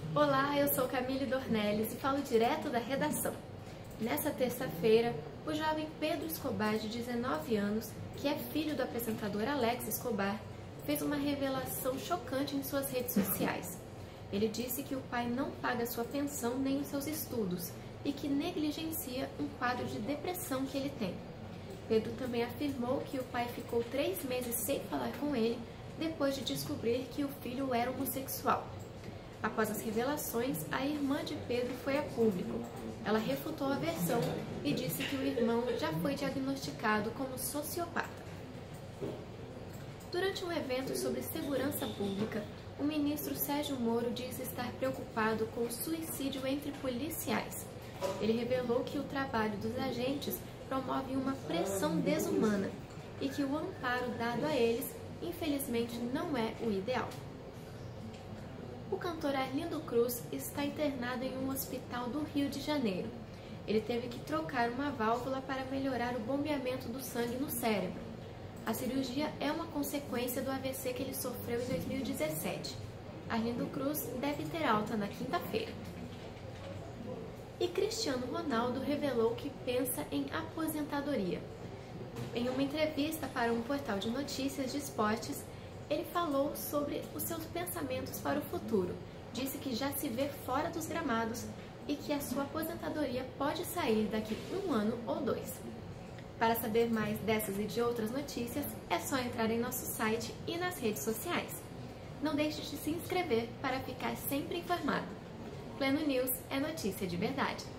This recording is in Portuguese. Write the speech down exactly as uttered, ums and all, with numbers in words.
Olá, eu sou Camille Dornelles e falo direto da redação. Nessa terça-feira, o jovem Pedro Escobar, de dezenove anos, que é filho do apresentador Alex Escobar, fez uma revelação chocante em suas redes sociais. Ele disse que o pai não paga sua pensão nem os seus estudos e que negligencia um quadro de depressão que ele tem. Pedro também afirmou que o pai ficou três meses sem falar com ele depois de descobrir que o filho era homossexual. Após as revelações, a irmã de Pedro foi a público. Ela refutou a versão e disse que o irmão já foi diagnosticado como sociopata. Durante um evento sobre segurança pública, o ministro Sérgio Moro disse estar preocupado com o suicídio entre policiais. Ele revelou que o trabalho dos agentes promove uma pressão desumana e que o amparo dado a eles, infelizmente, não é o ideal. O cantor Arlindo Cruz está internado em um hospital do Rio de Janeiro. Ele teve que trocar uma válvula para melhorar o bombeamento do sangue no cérebro. A cirurgia é uma consequência do A V C que ele sofreu em dois mil e dezessete. Arlindo Cruz deve ter alta na quinta-feira. E Cristiano Ronaldo revelou que pensa em aposentadoria. Em uma entrevista para um portal de notícias de esportes, ele falou sobre os seus pensamentos para o futuro, disse que já se vê fora dos gramados e que a sua aposentadoria pode sair daqui um ano ou dois. Para saber mais dessas e de outras notícias, é só entrar em nosso site e nas redes sociais. Não deixe de se inscrever para ficar sempre informado. Pleno News é notícia de verdade.